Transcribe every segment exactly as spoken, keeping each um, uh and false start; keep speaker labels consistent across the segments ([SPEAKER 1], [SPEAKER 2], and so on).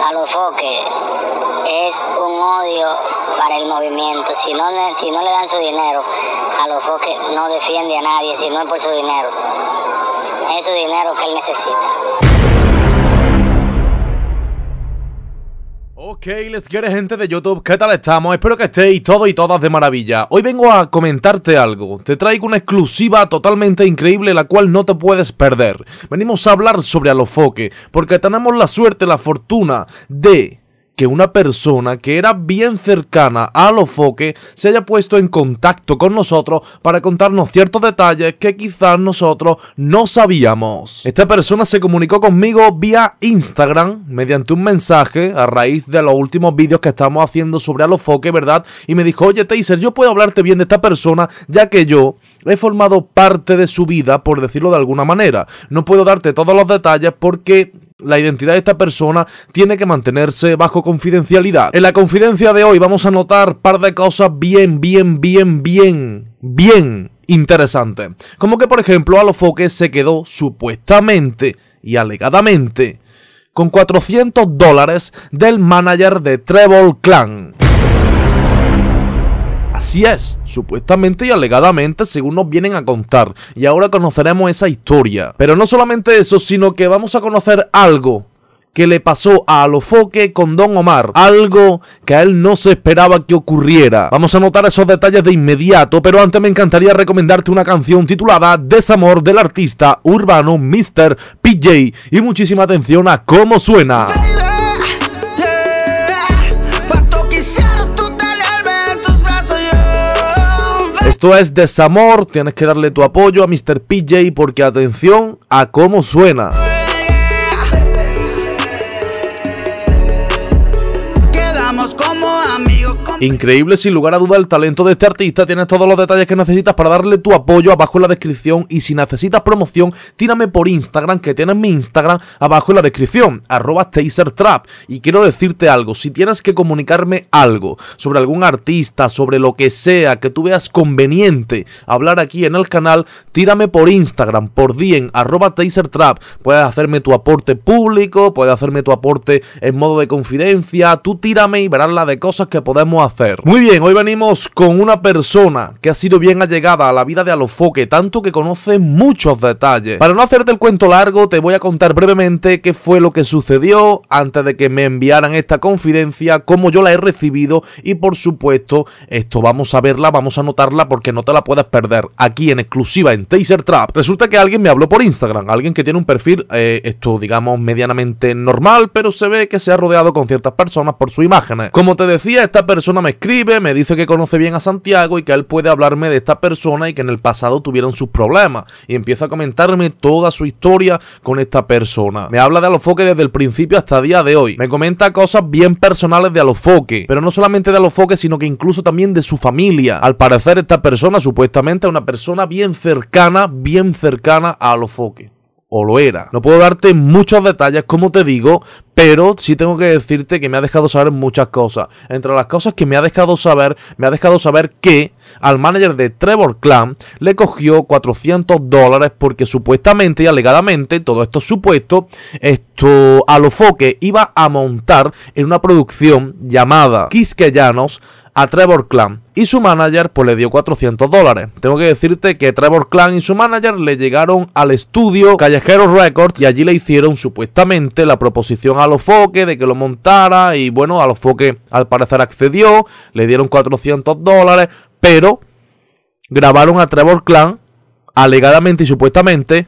[SPEAKER 1] Alofoque es un odio para el movimiento. Si no, si no le dan su dinero, Alofoque no defiende a nadie, si no es por su dinero. Es su dinero que él necesita.
[SPEAKER 2] Ok, les quiere gente de YouTube, ¿qué tal estamos? Espero que estéis todos y todas de maravilla. Hoy vengo a comentarte algo. Te traigo una exclusiva totalmente increíble, la cual no te puedes perder. Venimos a hablar sobre Alofoque, porque tenemos la suerte, la fortuna de que una persona que era bien cercana a Alofoque se haya puesto en contacto con nosotros para contarnos ciertos detalles que quizás nosotros no sabíamos. Esta persona se comunicó conmigo vía Instagram mediante un mensaje a raíz de los últimos vídeos que estamos haciendo sobre Alofoque, ¿verdad? Y me dijo, oye Taser, yo puedo hablarte bien de esta persona ya que yo he formado parte de su vida, por decirlo de alguna manera. No puedo darte todos los detalles porque la identidad de esta persona tiene que mantenerse bajo confidencialidad. En la confidencia de hoy vamos a notar un par de cosas bien, bien, bien, bien, bien interesantes. Como que, por ejemplo, Alofoque se quedó supuestamente y alegadamente con cuatrocientos dólares del manager de Trevor Clan. Así es, supuestamente y alegadamente según nos vienen a contar, y ahora conoceremos esa historia. Pero no solamente eso, sino que vamos a conocer algo que le pasó a Alofoque con Don Omar, algo que a él no se esperaba que ocurriera. Vamos a notar esos detalles de inmediato, pero antes me encantaría recomendarte una canción titulada Desamor del artista urbano míster P J, y muchísima atención a cómo suena. Esto es Desamor, tienes que darle tu apoyo a míster P J porque atención a cómo suena. Increíble, sin lugar a duda, el talento de este artista. Tienes todos los detalles que necesitas para darle tu apoyo abajo en la descripción. Y si necesitas promoción, tírame por Instagram, que tienes mi Instagram abajo en la descripción, arroba TaserTrap. Y quiero decirte algo, si tienes que comunicarme algo sobre algún artista, sobre lo que sea que tú veas conveniente hablar aquí en el canal, tírame por Instagram, por D M, arroba TaserTrap. Puedes hacerme tu aporte público, puedes hacerme tu aporte en modo de confidencia. Tú tírame y verás la de cosas que podemos hacer. Hacer. Muy bien, hoy venimos con una persona que ha sido bien allegada a la vida de Alofoque, tanto que conoce muchos detalles. Para no hacerte el cuento largo, te voy a contar brevemente qué fue lo que sucedió antes de que me enviaran esta confidencia, cómo yo la he recibido y por supuesto, esto vamos a verla, vamos a anotarla porque no te la puedes perder aquí en exclusiva en TaserTrap. Resulta que alguien me habló por Instagram, alguien que tiene un perfil, eh, esto digamos medianamente normal, pero se ve que se ha rodeado con ciertas personas por sus imágenes. Como te decía, esta persona me escribe, me dice que conoce bien a Santiago y que él puede hablarme de esta persona y que en el pasado tuvieron sus problemas, y empieza a comentarme toda su historia con esta persona. Me habla de Alofoque desde el principio hasta el día de hoy, me comenta cosas bien personales de Alofoque, pero no solamente de Alofoque, sino que incluso también de su familia. Al parecer esta persona supuestamente es una persona bien cercana, bien cercana a Alofoque. O lo era. No puedo darte muchos detalles, como te digo, pero sí tengo que decirte que me ha dejado saber muchas cosas. Entre las cosas que me ha dejado saber, me ha dejado saber que al manager de Trevor Clan le cogió cuatrocientos dólares porque supuestamente y alegadamente, todo esto es supuesto, esto Alofoque iba a montar en una producción llamada Quisqueyanos a Trevor Clan, y su manager pues le dio cuatrocientos dólares. Tengo que decirte que Trevor Clan y su manager le llegaron al estudio Callejero Records y allí le hicieron supuestamente la proposición a Alofoque de que lo montara, y bueno, Alofoque al parecer accedió, le dieron cuatrocientos dólares, pero grabaron a Trevor Clan alegadamente y supuestamente,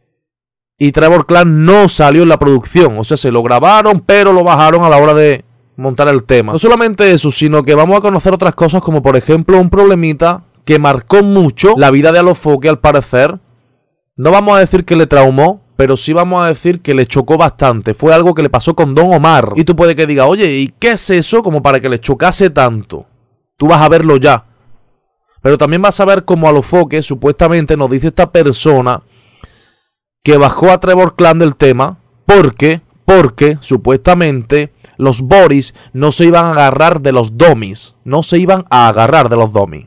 [SPEAKER 2] y Trevor Clan no salió en la producción. O sea, se lo grabaron pero lo bajaron a la hora de montar el tema. No solamente eso, sino que vamos a conocer otras cosas, como por ejemplo un problemita que marcó mucho la vida de Alofoque al parecer. No vamos a decir que le traumó, pero sí vamos a decir que le chocó bastante. Fue algo que le pasó con Don Omar. Y tú puedes que digas, oye, ¿y qué es eso como para que le chocase tanto? Tú vas a verlo ya. Pero también vas a ver cómo Alofoque supuestamente nos dice esta persona que bajó a Trevor Clan del tema porque, porque supuestamente los Boris no se iban a agarrar de los dummies. No se iban a agarrar de los dummies.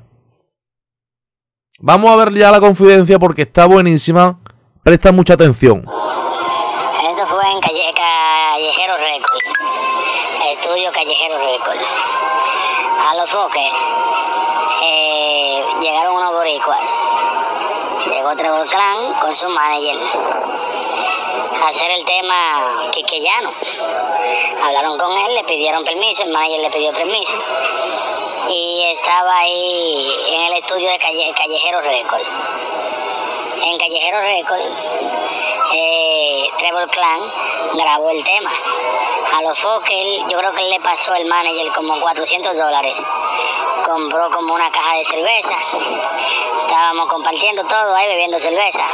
[SPEAKER 2] Vamos a ver ya la confidencia porque está buenísima. Presta mucha atención.
[SPEAKER 1] Esto fue en calle, Callejero Records. estudio Callejero Record. A los foques eh, llegaron unos boricuas. Llegó Trevor Clan con su manager a hacer el tema quisqueyano. Hablaron con él, le pidieron permiso, el manager le pidió permiso. Y estaba ahí en el estudio de Calle, Callejero Record. En Callejero Record, eh, Trevor Clan grabó el tema. A los foques, yo creo que él le pasó el manager como cuatrocientos dólares. Compró como una caja de cerveza. Estábamos compartiendo todo ahí, bebiendo cerveza.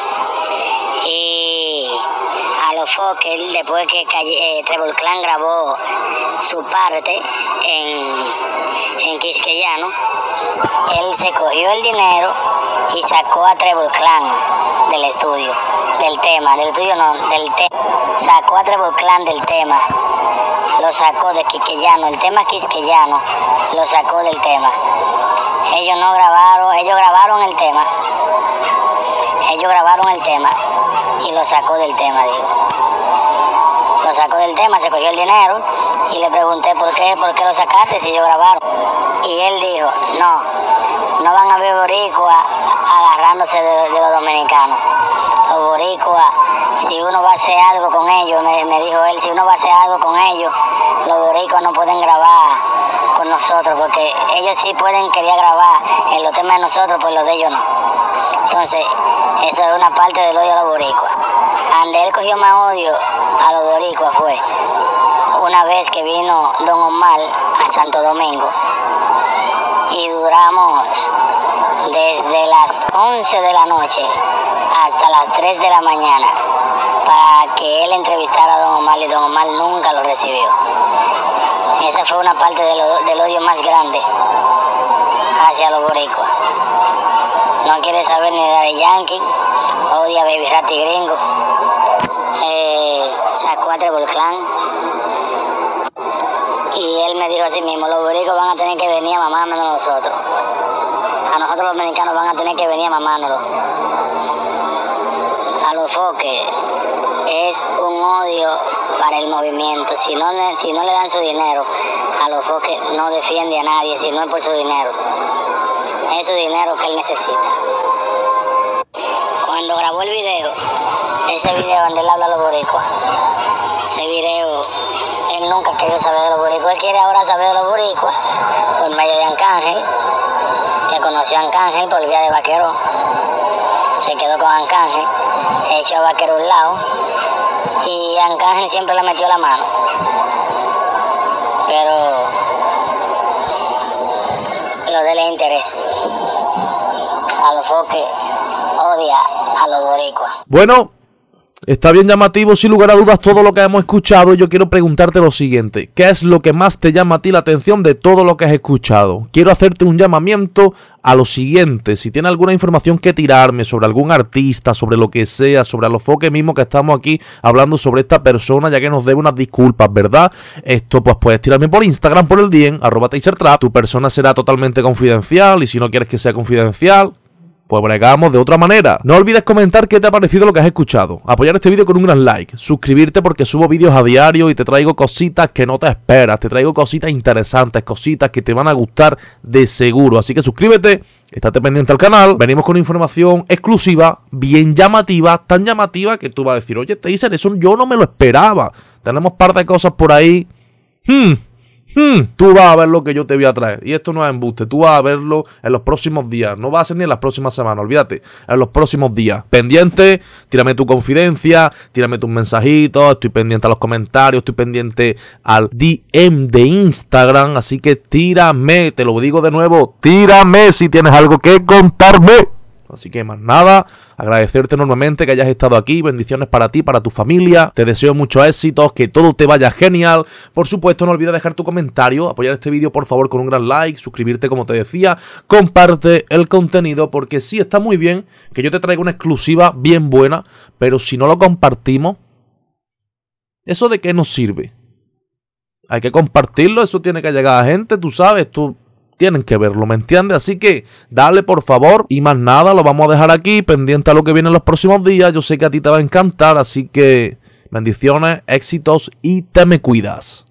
[SPEAKER 1] Y a los foques, después que Calle, eh, Trevor Clan grabó su parte en, en quisqueyano, él se cogió el dinero y sacó a Trevor Clan del estudio, del tema, del estudio no, del tema. Sacó a Trevor Clan del tema, lo sacó de quisqueyano, el tema quisqueyano, lo sacó del tema. Ellos no grabaron, ellos grabaron el tema, ellos grabaron el tema y lo sacó del tema, digo. Lo sacó del tema, se cogió el dinero y le pregunté por qué, por qué lo sacaste si ellos grabaron. Y él dijo, no, no van a ver boricuas agarrándose de, de los dominicanos. Los boricuas, si uno va a hacer algo con ellos, me, me dijo él, si uno va a hacer algo con ellos, los boricuas no pueden grabar con nosotros, porque ellos sí pueden querer grabar en los temas de nosotros, pues los de ellos no. Entonces, eso es una parte del odio a los boricuas. Donde él cogió más odio a los boricuas fue una vez que vino Don Omar a Santo Domingo y duramos desde las once de la noche hasta las tres de la mañana para que él entrevistara a Don Omar y Don Omar nunca lo recibió. Esa fue una parte de lo, del odio más grande hacia los boricuas. No quiere saber ni de Daddy Yankee, odia a Baby Rat y Gringo. Eh, sacó a Trevor Clan y él me dijo así mismo, los boricuas van a tener que venir a mamármenos a nosotros. A nosotros los dominicanos van a tener que venir a mamárnoslo. A los foques es un odio para el movimiento. Si no, si no le dan su dinero, a los foques no defiende a nadie, si no es por su dinero. Es su dinero que él necesita. Cuando grabó el video, ese video donde él habla a los boricuas, ese video, él nunca quería saber de los boricuas, él quiere ahora saber de los boricuas por medio de Arcángel, que conoció a Arcángel por vía de Vaquero, se quedó con Arcángel, echó a Vaquero a un lado y Arcángel siempre le metió la mano, pero lo de él le interesa. A los foques odia a los boricuas.
[SPEAKER 2] Bueno, está bien llamativo, sin lugar a dudas, todo lo que hemos escuchado. Yo quiero preguntarte lo siguiente: ¿qué es lo que más te llama a ti la atención de todo lo que has escuchado? Quiero hacerte un llamamiento a lo siguiente: si tienes alguna información que tirarme sobre algún artista, sobre lo que sea, sobre a los foques mismo que estamos aquí hablando sobre esta persona, ya que nos debe unas disculpas, ¿verdad? Esto pues puedes tirarme por Instagram, por el D M, arroba tasertrap. Tu persona será totalmente confidencial y si no quieres que sea confidencial, pues bregamos de otra manera. No olvides comentar qué te ha parecido lo que has escuchado, apoyar este vídeo con un gran like, suscribirte porque subo vídeos a diario y te traigo cositas que no te esperas, te traigo cositas interesantes, cositas que te van a gustar de seguro. Así que suscríbete, estate pendiente al canal, venimos con información exclusiva, bien llamativa, tan llamativa que tú vas a decir, oye, Taser, eso yo no me lo esperaba. Tenemos par de cosas por ahí. Hmm. Hmm, tú vas a ver lo que yo te voy a traer. Y esto no es embuste, tú vas a verlo en los próximos días. No va a ser ni en las próximas semanas, olvídate. En los próximos días. Pendiente, tírame tu confidencia, tírame tus mensajitos. Estoy pendiente a los comentarios, estoy pendiente al D M de Instagram. Así que tírame, te lo digo de nuevo, tírame si tienes algo que contarme. Así que más nada, agradecerte enormemente que hayas estado aquí, bendiciones para ti, para tu familia, te deseo muchos éxitos, que todo te vaya genial. Por supuesto, no olvides dejar tu comentario, apoyar este vídeo por favor con un gran like, suscribirte como te decía, comparte el contenido porque sí está muy bien que yo te traiga una exclusiva bien buena, pero si no lo compartimos, ¿eso de qué nos sirve? Hay que compartirlo, eso tiene que llegar a gente, tú sabes, tú... tienen que verlo, ¿me entiendes? Así que dale por favor y más nada, lo vamos a dejar aquí, pendiente a lo que viene en los próximos días. Yo sé que a ti te va a encantar, así que bendiciones, éxitos y te me cuidas.